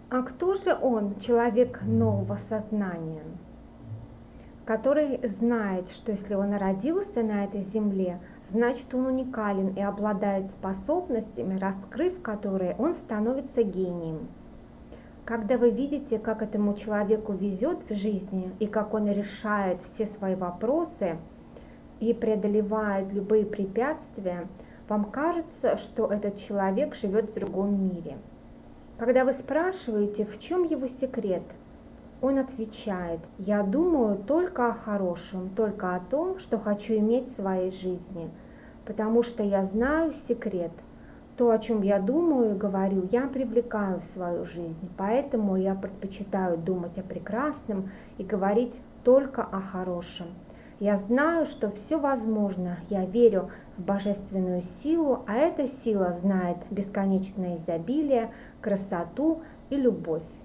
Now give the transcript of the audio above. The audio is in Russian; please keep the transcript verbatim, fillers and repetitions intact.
А кто же он, человек нового сознания, который знает, что если он родился на этой земле, значит он уникален и обладает способностями, раскрыв которые, он становится гением. Когда вы видите, как этому человеку везет в жизни и как он решает все свои вопросы и преодолевает любые препятствия, вам кажется, что этот человек живет в другом мире. Когда вы спрашиваете, в чем его секрет, он отвечает: я думаю только о хорошем, только о том, что хочу иметь в своей жизни, потому что я знаю секрет. То, о чем я думаю и говорю, я привлекаю в свою жизнь, поэтому я предпочитаю думать о прекрасном и говорить только о хорошем. Я знаю, что все возможно, я верю в божественную силу, а эта сила знает бесконечное изобилие, красоту и любовь.